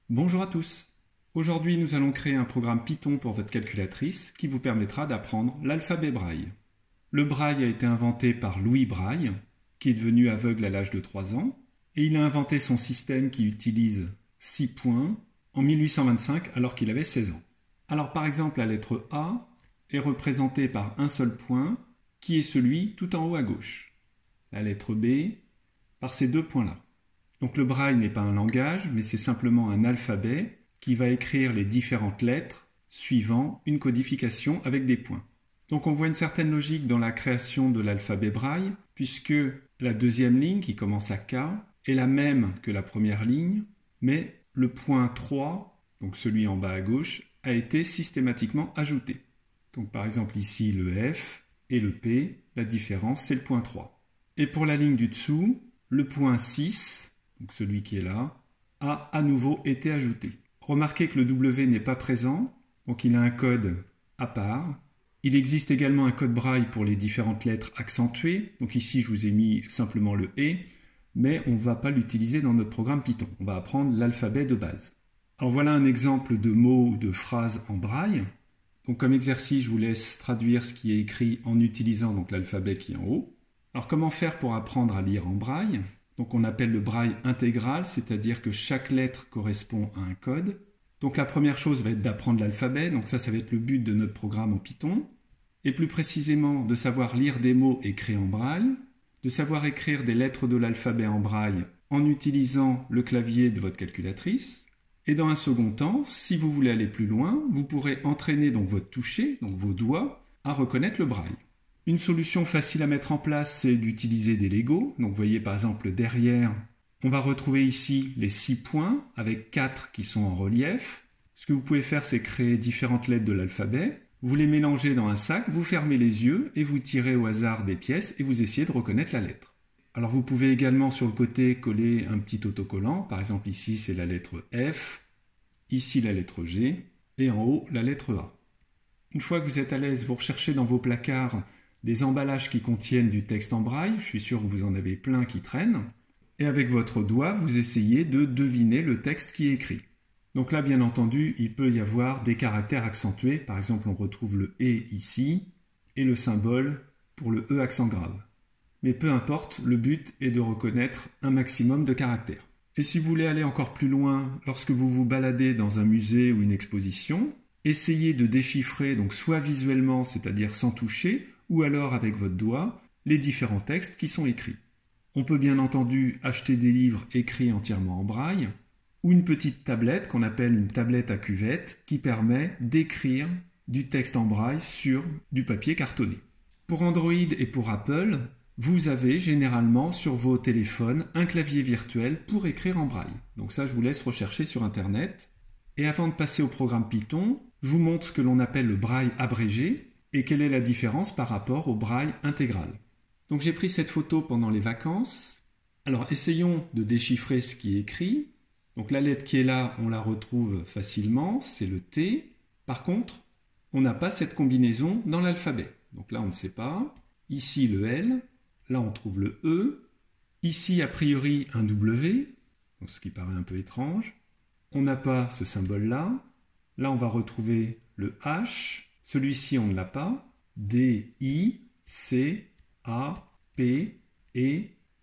Bonjour à tous. Aujourd'hui, nous allons créer un programme Python pour votre calculatrice qui vous permettra d'apprendre l'alphabet Braille. Le Braille a été inventé par Louis Braille, qui est devenu aveugle à l'âge de 3 ans, et il a inventé son système qui utilise 6 points en 1825 alors qu'il avait 16 ans. Alors par exemple, la lettre A est représentée par un seul point qui est celui tout en haut à gauche. La lettre B par ces 2 points-là. Donc le braille n'est pas un langage, mais c'est simplement un alphabet qui va écrire les différentes lettres suivant une codification avec des points. Donc on voit une certaine logique dans la création de l'alphabet braille, puisque la deuxième ligne, qui commence à K, est la même que la première ligne, mais le point 3, donc celui en bas à gauche, a été systématiquement ajouté. Donc par exemple ici le F et le P, la différence c'est le point 3. Et pour la ligne du dessous, le point 6, donc celui qui est là, a à nouveau été ajouté. Remarquez que le W n'est pas présent, donc il a un code à part. Il existe également un code braille pour les différentes lettres accentuées, donc ici je vous ai mis simplement le E, mais on ne va pas l'utiliser dans notre programme Python, on va apprendre l'alphabet de base. Alors voilà un exemple de mot ou de phrase en braille. Donc comme exercice, je vous laisse traduire ce qui est écrit en utilisant donc l'alphabet qui est en haut. Alors comment faire pour apprendre à lire en braille ? Donc on appelle le braille intégral, c'est-à-dire que chaque lettre correspond à un code. Donc la première chose va être d'apprendre l'alphabet, donc ça va être le but de notre programme en Python. Et plus précisément de savoir lire des mots écrits en braille, de savoir écrire des lettres de l'alphabet en braille en utilisant le clavier de votre calculatrice. Et dans un second temps, si vous voulez aller plus loin, vous pourrez entraîner donc votre toucher, donc vos doigts, à reconnaître le braille. Une solution facile à mettre en place, c'est d'utiliser des Legos. Donc vous voyez par exemple derrière, on va retrouver ici les 6 points avec 4 qui sont en relief. Ce que vous pouvez faire, c'est créer différentes lettres de l'alphabet. Vous les mélangez dans un sac, vous fermez les yeux et vous tirez au hasard des pièces et vous essayez de reconnaître la lettre. Alors vous pouvez également sur le côté coller un petit autocollant. Par exemple ici c'est la lettre F, ici la lettre G et en haut la lettre A. Une fois que vous êtes à l'aise, vous recherchez dans vos placards des emballages qui contiennent du texte en braille, je suis sûr que vous en avez plein qui traînent, et avec votre doigt, vous essayez de deviner le texte qui est écrit. Donc là, bien entendu, il peut y avoir des caractères accentués, par exemple on retrouve le « et » ici, et le symbole pour le « e » accent grave. Mais peu importe, le but est de reconnaître un maximum de caractères. Et si vous voulez aller encore plus loin, lorsque vous vous baladez dans un musée ou une exposition, essayez de déchiffrer, donc soit visuellement, c'est-à-dire sans toucher, ou alors avec votre doigt, les différents textes qui sont écrits. On peut bien entendu acheter des livres écrits entièrement en braille, ou une petite tablette qu'on appelle une tablette à cuvette, qui permet d'écrire du texte en braille sur du papier cartonné. Pour Android et pour Apple, vous avez généralement sur vos téléphones un clavier virtuel pour écrire en braille. Donc ça, je vous laisse rechercher sur Internet. Et avant de passer au programme Python, je vous montre ce que l'on appelle le braille abrégé, et quelle est la différence par rapport au braille intégral. Donc j'ai pris cette photo pendant les vacances. Alors essayons de déchiffrer ce qui est écrit. Donc la lettre qui est là, on la retrouve facilement, c'est le T. Par contre, on n'a pas cette combinaison dans l'alphabet. Donc là on ne sait pas. Ici le L, là on trouve le E. Ici a priori un W, donc ce qui paraît un peu étrange. On n'a pas ce symbole-là. Là on va retrouver le H. Celui-ci, on ne l'a pas. D, I, C, A, P, E,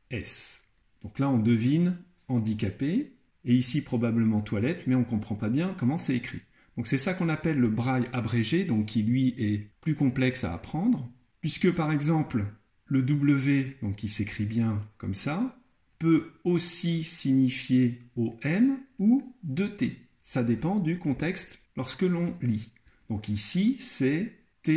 S. Donc là, on devine handicapé. Et ici, probablement toilette, mais on ne comprend pas bien comment c'est écrit. Donc c'est ça qu'on appelle le braille abrégé, donc qui lui est plus complexe à apprendre. Puisque par exemple, le W, donc qui s'écrit bien comme ça, peut aussi signifier OM ou 2T. Ça dépend du contexte lorsque l'on lit. Donc ici, c'est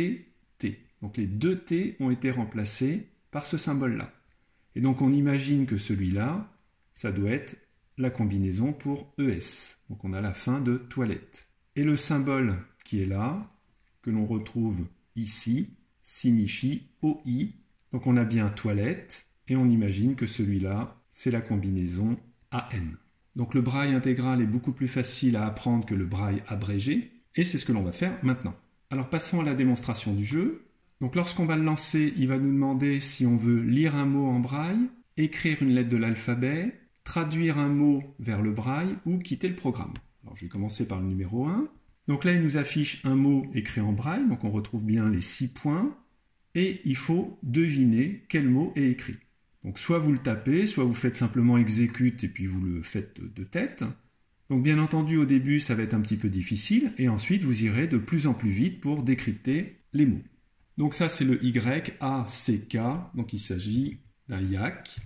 TT. Donc les 2 T ont été remplacés par ce symbole-là. Et donc on imagine que celui-là, ça doit être la combinaison pour ES. Donc on a la fin de toilette. Et le symbole qui est là, que l'on retrouve ici, signifie OI. Donc on a bien toilette, et on imagine que celui-là, c'est la combinaison AN. Donc le braille intégral est beaucoup plus facile à apprendre que le braille abrégé. Et c'est ce que l'on va faire maintenant. Alors passons à la démonstration du jeu. Donc lorsqu'on va le lancer, il va nous demander si on veut lire un mot en braille, écrire une lettre de l'alphabet, traduire un mot vers le braille ou quitter le programme. Alors je vais commencer par le numéro 1. Donc là, il nous affiche un mot écrit en braille, donc on retrouve bien les 6 points, et il faut deviner quel mot est écrit. Donc soit vous le tapez, soit vous faites simplement exécute et puis vous le faites de tête. Donc bien entendu, au début, ça va être un petit peu difficile, et ensuite vous irez de plus en plus vite pour décrypter les mots. Donc ça, c'est le Y-A-C-K, donc il s'agit d'un yak,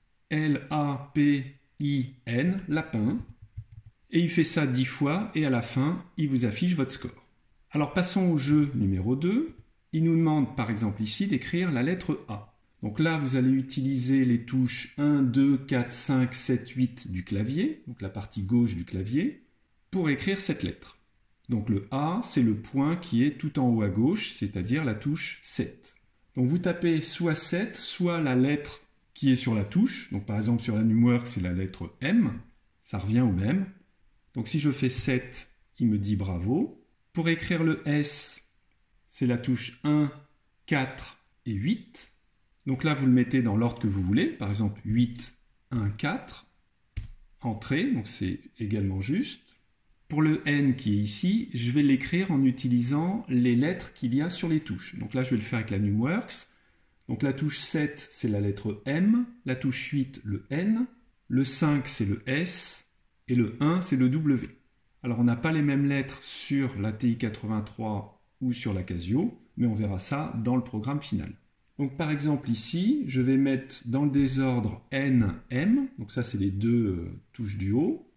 L-A-P-I-N, lapin, et il fait ça 10 fois, et à la fin, il vous affiche votre score. Alors passons au jeu numéro 2. Il nous demande par exemple ici d'écrire la lettre A. Donc là, vous allez utiliser les touches 1, 2, 4, 5, 7, 8 du clavier, donc la partie gauche du clavier, pour écrire cette lettre. Donc le A, c'est le point qui est tout en haut à gauche, c'est-à-dire la touche 7. Donc vous tapez soit 7, soit la lettre qui est sur la touche. Donc par exemple sur la Numworks, c'est la lettre M, ça revient au même. Donc si je fais 7, il me dit bravo. Pour écrire le S, c'est la touche 1, 4 et 8. Donc là, vous le mettez dans l'ordre que vous voulez. Par exemple, 8, 1, 4. Entrée, donc c'est également juste. Pour le N qui est ici, je vais l'écrire en utilisant les lettres qu'il y a sur les touches. Donc là, je vais le faire avec la Numworks. Donc la touche 7, c'est la lettre M. La touche 8, le N. Le 5, c'est le S. Et le 1, c'est le W. Alors on n'a pas les mêmes lettres sur la TI-83 ou sur la Casio, mais on verra ça dans le programme final. Donc par exemple ici, je vais mettre dans le désordre N, M, donc ça c'est les deux touches du haut,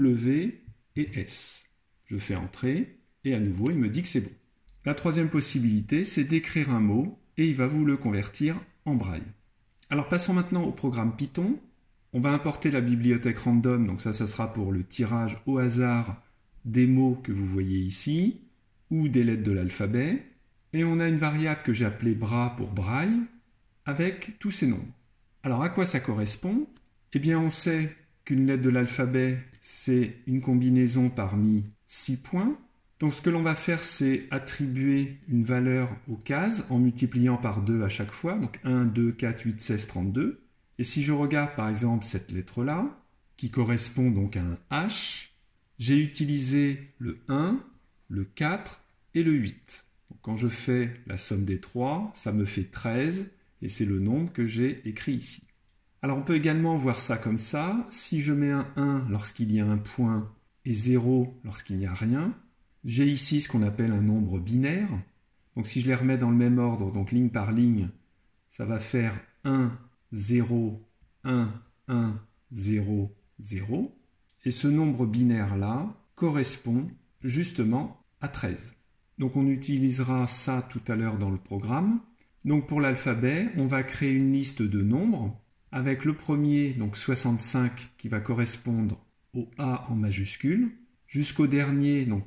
W et S. Je fais entrer et à nouveau il me dit que c'est bon. La troisième possibilité, c'est d'écrire un mot et il va vous le convertir en braille. Alors passons maintenant au programme Python. On va importer la bibliothèque random, donc ça sera pour le tirage au hasard des mots que vous voyez ici, ou des lettres de l'alphabet. Et on a une variable que j'ai appelée bras pour braille, avec tous ces nombres. Alors à quoi ça correspond? Eh bien on sait qu'une lettre de l'alphabet, c'est une combinaison parmi 6 points. Donc ce que l'on va faire, c'est attribuer une valeur aux cases en multipliant par 2 à chaque fois. Donc 1, 2, 4, 8, 16, 32. Et si je regarde par exemple cette lettre-là, qui correspond donc à un H, j'ai utilisé le 1, le 4 et le 8. Donc quand je fais la somme des 3, ça me fait 13 et c'est le nombre que j'ai écrit ici. Alors on peut également voir ça comme ça. Si je mets un 1 lorsqu'il y a un point et 0 lorsqu'il n'y a rien, j'ai ici ce qu'on appelle un nombre binaire. Donc si je les remets dans le même ordre, donc ligne par ligne, ça va faire 1, 0, 1, 1, 0, 0. Et ce nombre binaire-là correspond justement à 13. Donc on utilisera ça tout à l'heure dans le programme. Donc pour l'alphabet, on va créer une liste de nombres avec le premier, donc 65, qui va correspondre au A en majuscule, jusqu'au dernier, donc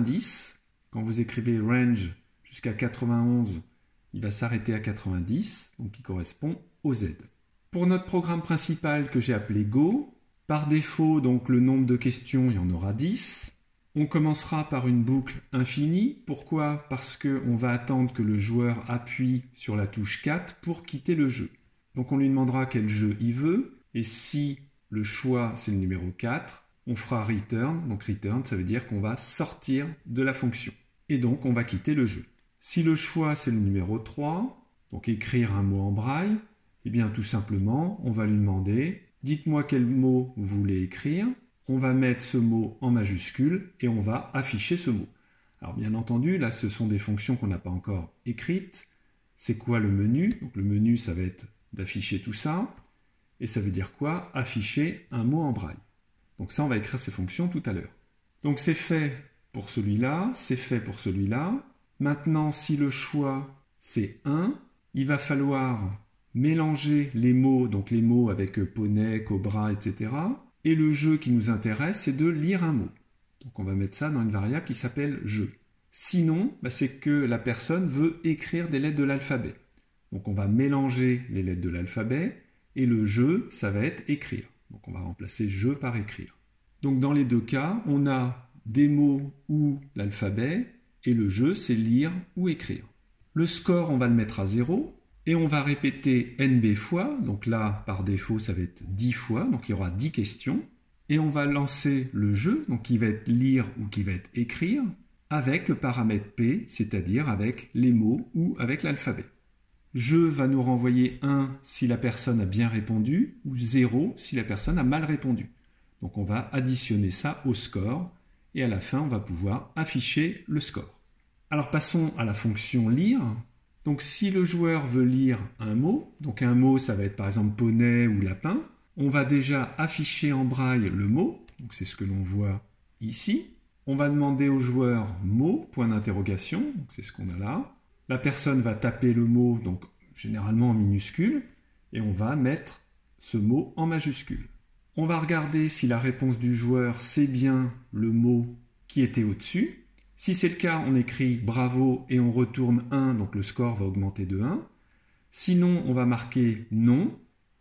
90. Quand vous écrivez range jusqu'à 91, il va s'arrêter à 90, donc qui correspond au Z. Pour notre programme principal que j'ai appelé Go, par défaut, donc le nombre de questions, il y en aura 10. On commencera par une boucle infinie. Pourquoi? Parce qu'on va attendre que le joueur appuie sur la touche 4 pour quitter le jeu. Donc on lui demandera quel jeu il veut. Et si le choix c'est le numéro 4, on fera return. Donc return, ça veut dire qu'on va sortir de la fonction. Et donc on va quitter le jeu. Si le choix c'est le numéro 3, donc écrire un mot en braille, eh bien tout simplement, on va lui demander « Dites-moi quel mot vous voulez écrire ». On va mettre ce mot en majuscule et on va afficher ce mot. Alors bien entendu, là ce sont des fonctions qu'on n'a pas encore écrites. C'est quoi le menu? Donc le menu, ça va être d'afficher tout ça. Et ça veut dire quoi? Afficher un mot en braille. Donc ça, on va écrire ces fonctions tout à l'heure. Donc c'est fait pour celui-là, c'est fait pour celui-là. Maintenant, si le choix c'est 1, il va falloir mélanger les mots, donc les mots avec poney, cobra, etc. Et le jeu qui nous intéresse, c'est de lire un mot. Donc on va mettre ça dans une variable qui s'appelle jeu. Sinon, c'est que la personne veut écrire des lettres de l'alphabet. Donc on va mélanger les lettres de l'alphabet et le jeu, ça va être écrire. Donc on va remplacer jeu par écrire. Donc dans les deux cas, on a des mots ou l'alphabet et le jeu, c'est lire ou écrire. Le score, on va le mettre à 0. Et on va répéter NB fois, donc là, par défaut, ça va être 10 fois, donc il y aura 10 questions. et on va lancer le jeu, donc qui va être lire ou qui va être écrire, avec le paramètre P, c'est-à-dire avec les mots ou avec l'alphabet. Jeu va nous renvoyer 1 si la personne a bien répondu ou 0 si la personne a mal répondu. Donc on va additionner ça au score et à la fin on va pouvoir afficher le score. Alors passons à la fonction lire. Donc si le joueur veut lire un mot, donc un mot ça va être par exemple poney ou lapin, on va déjà afficher en braille le mot, donc c'est ce que l'on voit ici. On va demander au joueur mot, point d'interrogation, donc c'est ce qu'on a là. La personne va taper le mot, donc généralement en minuscule, et on va mettre ce mot en majuscule. On va regarder si la réponse du joueur c'est bien le mot qui était au-dessus. Si c'est le cas, on écrit bravo et on retourne 1, donc le score va augmenter de 1. Sinon, on va marquer non,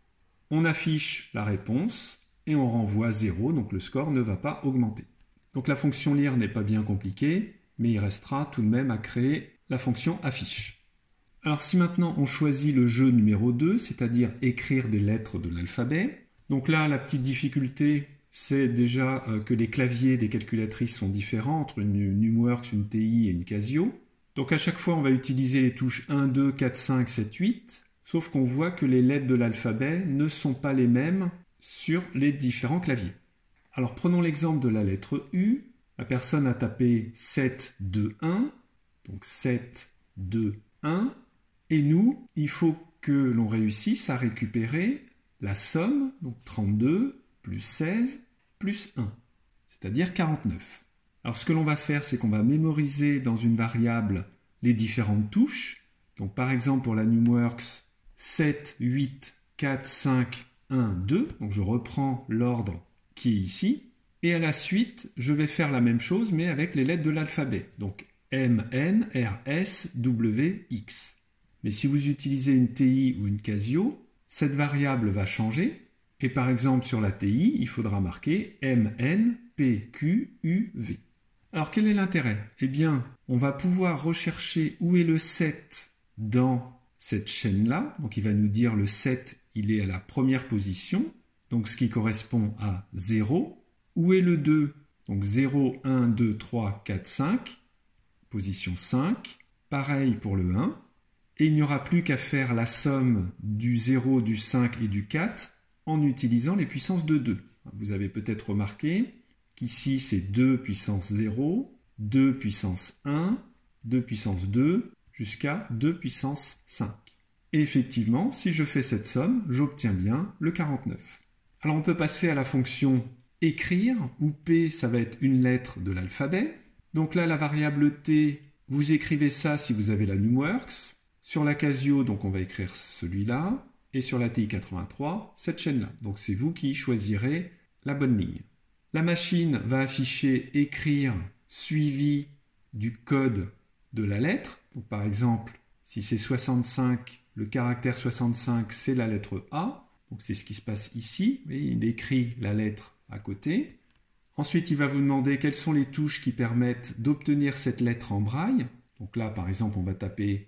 on affiche la réponse et on renvoie 0, donc le score ne va pas augmenter. Donc la fonction lire n'est pas bien compliquée, mais il restera tout de même à créer la fonction affiche. Alors si maintenant on choisit le jeu numéro 2, c'est-à-dire écrire des lettres de l'alphabet, donc là la petite difficulté c'est déjà que les claviers des calculatrices sont différents entre une Numworks, une TI et une Casio. Donc à chaque fois on va utiliser les touches 1, 2, 4, 5, 7, 8, sauf qu'on voit que les lettres de l'alphabet ne sont pas les mêmes sur les différents claviers. Alors prenons l'exemple de la lettre U. La personne a tapé 7, 2, 1. Donc 7, 2, 1. Et nous, il faut que l'on réussisse à récupérer la somme, donc 32 plus 16 plus 1, c'est-à-dire 49. Alors ce que l'on va faire, c'est qu'on va mémoriser dans une variable les différentes touches. Donc par exemple pour la Numworks, 7, 8, 4, 5, 1, 2. Donc je reprends l'ordre qui est ici. Et à la suite, je vais faire la même chose, mais avec les lettres de l'alphabet. Donc M, N, R, S, W, X. Mais si vous utilisez une TI ou une Casio, cette variable va changer. Et par exemple, sur la TI, il faudra marquer M, N, P, Q, U, V. Alors quel est l'intérêt? Eh bien, on va pouvoir rechercher où est le 7 dans cette chaîne-là. Donc il va nous dire le 7, il est à la première position. Donc ce qui correspond à 0. Où est le 2? Donc 0, 1, 2, 3, 4, 5, position 5. Pareil pour le 1. Et il n'y aura plus qu'à faire la somme du 0, du 5 et du 4 en utilisant les puissances de 2. Vous avez peut-être remarqué qu'ici c'est 2 puissance 0, 2 puissance 1, 2 puissance 2, jusqu'à 2 puissance 5. Et effectivement, si je fais cette somme, j'obtiens bien le 49. Alors on peut passer à la fonction écrire, où P, ça va être une lettre de l'alphabet. Donc là, la variable T, vous écrivez ça si vous avez la Numworks. Sur la Casio, donc on va écrire celui-là. Et sur la TI-83, cette chaîne-là. Donc c'est vous qui choisirez la bonne ligne. La machine va afficher écrire suivi du code de la lettre. Donc par exemple, si c'est 65, le caractère 65, c'est la lettre A. Donc c'est ce qui se passe ici. Et il écrit la lettre à côté. Ensuite, il va vous demander quelles sont les touches qui permettent d'obtenir cette lettre en braille. Donc là, par exemple, on va taper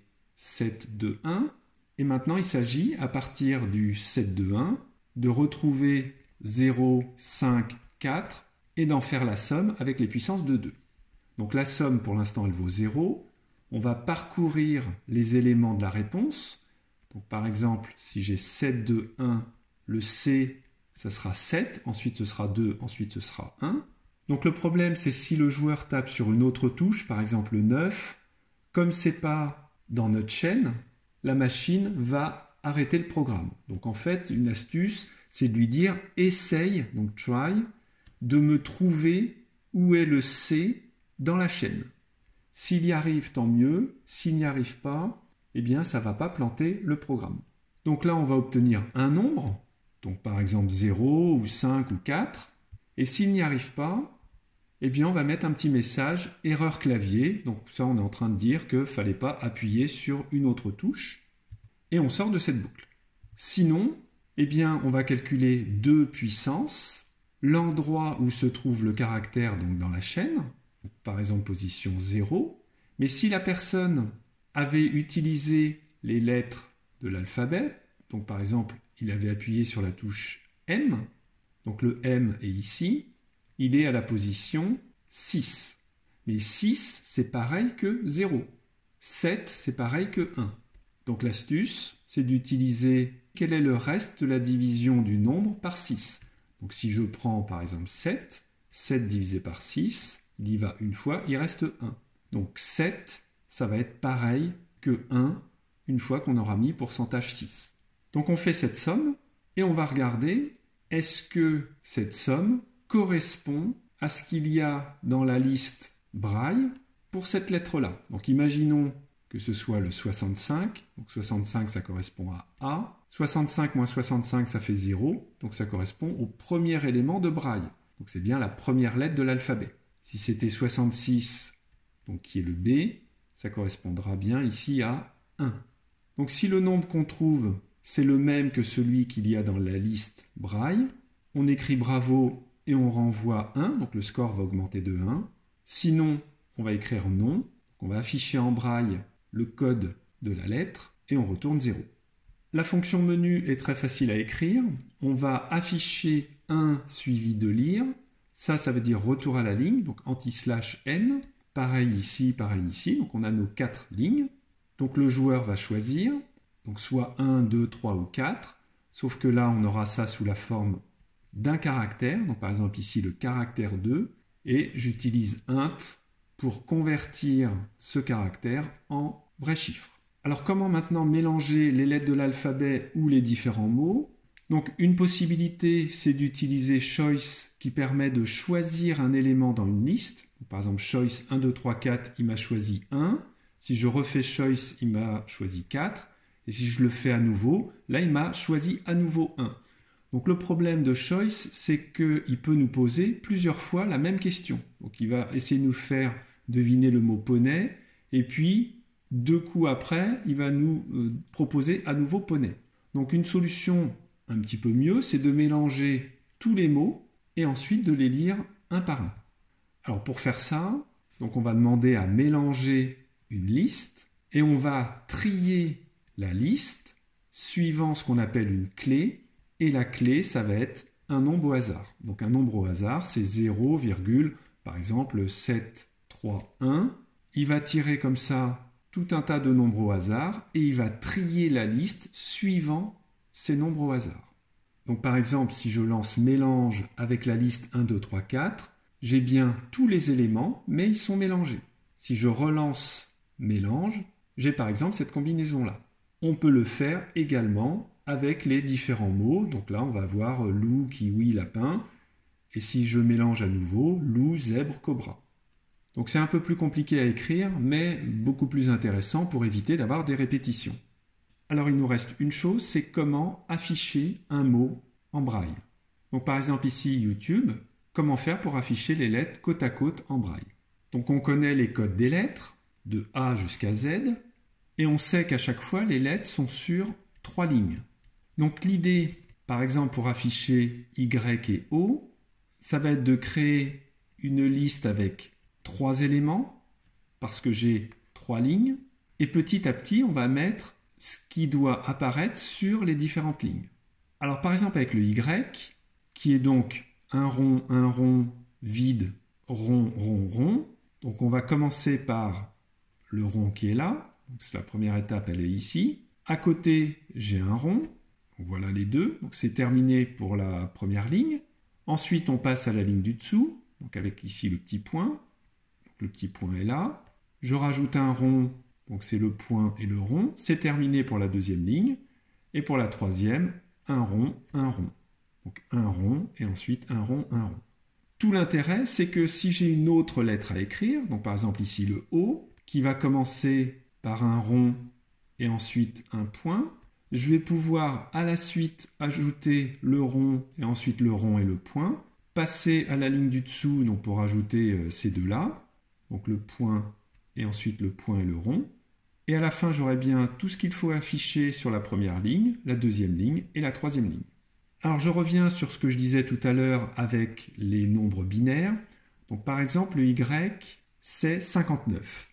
7, 2, 1. Et maintenant, il s'agit, à partir du 7, 2, 1, de retrouver 0, 5, 4 et d'en faire la somme avec les puissances de 2. Donc la somme, pour l'instant, elle vaut 0. On va parcourir les éléments de la réponse. Donc par exemple, si j'ai 7, 2, 1, le C, ça sera 7, ensuite ce sera 2, ensuite ce sera 1. Donc le problème, c'est si le joueur tape sur une autre touche, par exemple le 9, comme ce n'est pas dans notre chaîne, la machine va arrêter le programme. Donc en fait, une astuce, c'est de lui dire « essaye », donc « try », de me trouver où est le C dans la chaîne. S'il y arrive, tant mieux. S'il n'y arrive pas, eh bien, ça ne va pas planter le programme. Donc là, on va obtenir un nombre, donc par exemple 0 ou 5 ou 4. Et s'il n'y arrive pas, eh bien, on va mettre un petit message « erreur clavier ». Donc ça, on est en train de dire qu'il ne fallait pas appuyer sur une autre touche. Et on sort de cette boucle. Sinon, eh bien, on va calculer 2 puissances, l'endroit où se trouve le caractère donc dans la chaîne, par exemple position 0. Mais si la personne avait utilisé les lettres de l'alphabet, donc par exemple, il avait appuyé sur la touche M, Donc le M est ici, il est à la position 6. Mais 6, c'est pareil que 0. 7, c'est pareil que 1. Donc l'astuce, c'est d'utiliser quel est le reste de la division du nombre par 6. Donc si je prends par exemple 7, 7 divisé par 6, il y va une fois, il reste 1. Donc 7, ça va être pareil que 1 une fois qu'on aura mis pourcentage 6. Donc on fait cette somme et on va regarder est-ce que cette somme correspond à ce qu'il y a dans la liste Braille pour cette lettre-là. Donc imaginons que ce soit le 65, donc 65 ça correspond à A, 65 moins 65 ça fait 0, donc ça correspond au premier élément de Braille. Donc c'est bien la première lettre de l'alphabet. Si c'était 66, donc qui est le B, ça correspondra bien ici à 1. Donc si le nombre qu'on trouve, c'est le même que celui qu'il y a dans la liste Braille, on écrit bravo et on renvoie 1, donc le score va augmenter de 1. Sinon, on va écrire non, on va afficher en Braille le code de la lettre et on retourne 0. La fonction menu est très facile à écrire. On va afficher 1 suivi de lire. Ça veut dire retour à la ligne, donc anti/n. Pareil ici, donc on a nos 4 lignes. Donc le joueur va choisir, donc soit 1, 2, 3 ou 4, sauf que là on aura ça sous la forme d'un caractère, donc par exemple ici le caractère 2, et j'utilise int pour convertir ce caractère en vrai chiffre. Alors comment maintenant mélanger les lettres de l'alphabet ou les différents mots? Donc une possibilité, c'est d'utiliser choice qui permet de choisir un élément dans une liste. Donc, par exemple, choice 1, 2, 3, 4, il m'a choisi 1. Si je refais choice, il m'a choisi 4. Et si je le fais à nouveau, là, il m'a choisi à nouveau 1. Donc le problème de choice, c'est qu'il peut nous poser plusieurs fois la même question. Donc il va essayer de nous faire deviner le mot poney, et puis 2 coups après, il va nous proposer à nouveau poney. Donc une solution un petit peu mieux, c'est de mélanger tous les mots et ensuite de les lire un par un. Alors pour faire ça, donc on va demander à mélanger une liste et on va trier la liste suivant ce qu'on appelle une clé. Et la clé, ça va être un nombre au hasard. Donc un nombre au hasard, c'est 0, par exemple 7, 3, 1. Il va tirer comme ça tout un tas de nombres au hasard et il va trier la liste suivant ces nombres au hasard. Donc par exemple, si je lance mélange avec la liste 1, 2, 3, 4, j'ai bien tous les éléments, mais ils sont mélangés. Si je relance mélange, j'ai par exemple cette combinaison-là. On peut le faire également avec les différents mots. Donc là, on va avoir loup, kiwi, lapin. Et si je mélange à nouveau, loup, zèbre, cobra. Donc c'est un peu plus compliqué à écrire, mais beaucoup plus intéressant pour éviter d'avoir des répétitions. Alors il nous reste une chose, c'est comment afficher un mot en braille. Donc par exemple ici, YouTube, comment faire pour afficher les lettres côte à côte en braille. Donc on connaît les codes des lettres, de A jusqu'à Z, et on sait qu'à chaque fois, les lettres sont sur 3 lignes. Donc l'idée, par exemple, pour afficher Y et O, ça va être de créer une liste avec 3 éléments, parce que j'ai 3 lignes, et petit à petit, on va mettre ce qui doit apparaître sur les différentes lignes. Alors par exemple avec le Y, qui est donc un rond, vide, rond, rond, rond. Donc on va commencer par le rond qui est là. C'est la première étape, elle est ici. À côté, j'ai un rond. Donc voilà les deux. Donc c'est terminé pour la première ligne. Ensuite, on passe à la ligne du dessous. Donc avec ici le petit point. Donc le petit point est là. Je rajoute un rond. Donc c'est le point et le rond. C'est terminé pour la deuxième ligne. Et pour la troisième, un rond, un rond. Donc un rond et ensuite un rond, un rond. Tout l'intérêt, c'est que si j'ai une autre lettre à écrire, donc par exemple ici le O, qui va commencer par un rond et ensuite un point, je vais pouvoir à la suite ajouter le rond et ensuite le rond et le point, passer à la ligne du dessous donc pour ajouter ces deux-là, donc le point et ensuite le point et le rond, et à la fin j'aurai bien tout ce qu'il faut afficher sur la première ligne, la deuxième ligne et la troisième ligne. Alors je reviens sur ce que je disais tout à l'heure avec les nombres binaires. Donc par exemple le Y c'est 59.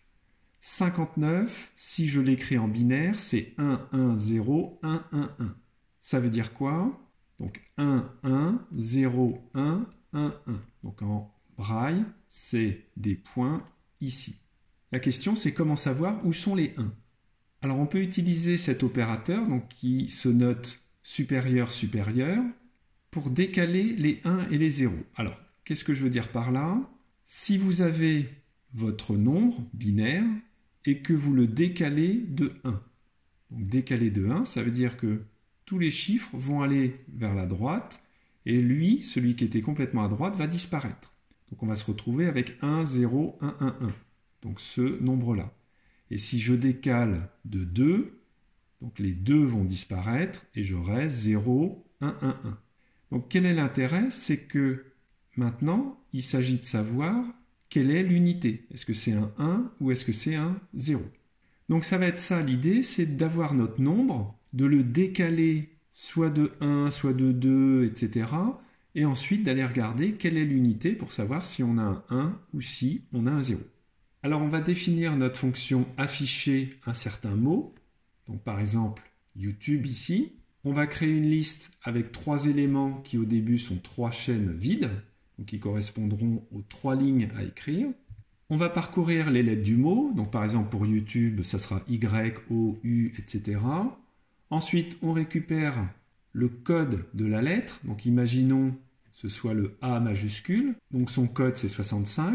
59, si je l'écris en binaire, c'est 1, 1, 0, 1, 1, 1. Ça veut dire quoi? Donc 1, 1, 0, 1, 1, 1. Donc en braille, c'est des points ici. La question, c'est comment savoir où sont les 1. Alors on peut utiliser cet opérateur donc, qui se note supérieur, supérieur, pour décaler les 1 et les 0. Alors, qu'est-ce que je veux dire par là? Si vous avez votre nombre binaire et que vous le décalez de 1. Donc décaler de 1, ça veut dire que tous les chiffres vont aller vers la droite et lui, celui qui était complètement à droite, va disparaître. Donc on va se retrouver avec 1, 0, 1, 1, 1. Donc ce nombre-là. Et si je décale de 2, donc les 2 vont disparaître et j'aurai 0, 1, 1, 1. Donc quel est l'intérêt? C'est que maintenant, il s'agit de savoir quelle est l'unité. Est-ce que c'est un 1 ou est-ce que c'est un 0? Donc ça va être ça l'idée, c'est d'avoir notre nombre, de le décaler soit de 1, soit de 2, etc. Et ensuite d'aller regarder quelle est l'unité pour savoir si on a un 1 ou si on a un 0. Alors on va définir notre fonction afficher un certain mot. Donc par exemple YouTube ici. On va créer une liste avec 3 éléments qui au début sont 3 chaînes vides, donc qui correspondront aux 3 lignes à écrire. On va parcourir les lettres du mot, donc par exemple pour YouTube, ça sera Y, O, U, etc. Ensuite, on récupère le code de la lettre, donc imaginons ce soit le A majuscule, donc son code c'est 65,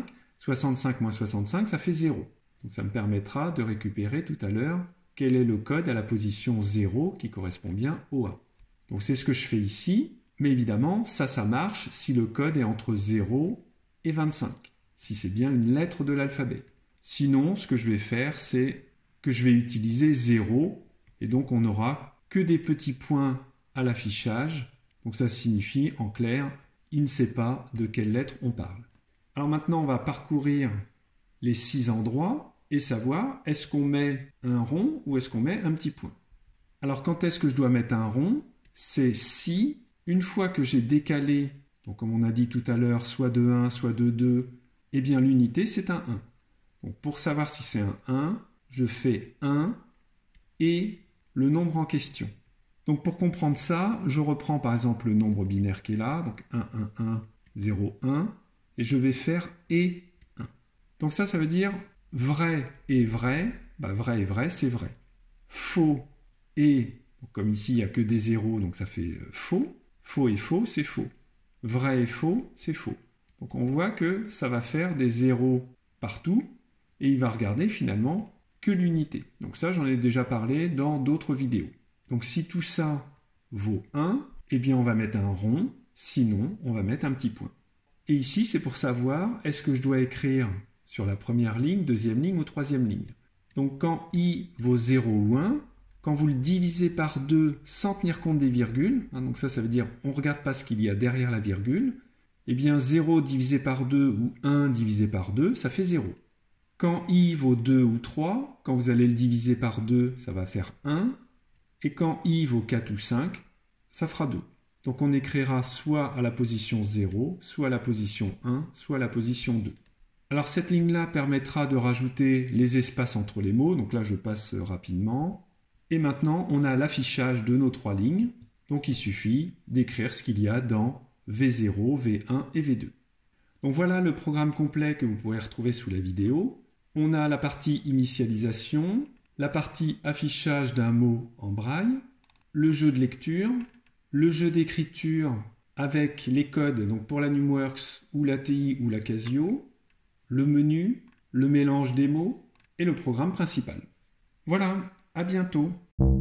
65 moins 65, ça fait 0. Donc ça me permettra de récupérer tout à l'heure quel est le code à la position 0 qui correspond bien au A. Donc c'est ce que je fais ici, mais évidemment, ça marche si le code est entre 0 et 25, si c'est bien une lettre de l'alphabet. Sinon, ce que je vais faire, c'est que je vais utiliser 0, et donc on n'aura que des petits points à l'affichage. Donc ça signifie, en clair, il ne sait pas de quelle lettre on parle. Alors maintenant, on va parcourir les 6 endroits, et savoir est-ce qu'on met un rond ou est-ce qu'on met un petit point. Alors quand est-ce que je dois mettre un rond? C'est si, une fois que j'ai décalé, donc comme on a dit tout à l'heure, soit de 1, soit de 2, eh bien l'unité c'est un 1. Donc pour savoir si c'est un 1, je fais 1 et le nombre en question. Donc pour comprendre ça, je reprends par exemple le nombre binaire qui est là, donc 1, 1, 1, 0, 1, et je vais faire et 1. Donc ça veut dire vrai et vrai, vrai et vrai, c'est vrai. Faux et, comme ici, il n'y a que des zéros, donc ça fait faux. Faux et faux, c'est faux. Vrai et faux, c'est faux. Donc on voit que ça va faire des zéros partout, et il va regarder finalement que l'unité. Donc ça, j'en ai déjà parlé dans d'autres vidéos. Donc si tout ça vaut 1, eh bien on va mettre un rond, sinon on va mettre un petit point. Et ici, c'est pour savoir, est-ce que je dois écrire sur la première ligne, deuxième ligne ou troisième ligne. Donc quand i vaut 0 ou 1, quand vous le divisez par 2 sans tenir compte des virgules, donc ça veut dire on ne regarde pas ce qu'il y a derrière la virgule, eh bien 0 divisé par 2 ou 1 divisé par 2, ça fait 0. Quand i vaut 2 ou 3, quand vous allez le diviser par 2, ça va faire 1, et quand i vaut 4 ou 5, ça fera 2. Donc on écrira soit à la position 0, soit à la position 1, soit à la position 2. Alors cette ligne-là permettra de rajouter les espaces entre les mots, donc là je passe rapidement. Et maintenant on a l'affichage de nos 3 lignes, donc il suffit d'écrire ce qu'il y a dans V0, V1 et V2. Donc voilà le programme complet que vous pourrez retrouver sous la vidéo. On a la partie initialisation, la partie affichage d'un mot en braille, le jeu de lecture, le jeu d'écriture avec les codes donc pour la Numworks ou la TI ou la Casio, le menu, le mélange des mots et le programme principal. Voilà, à bientôt.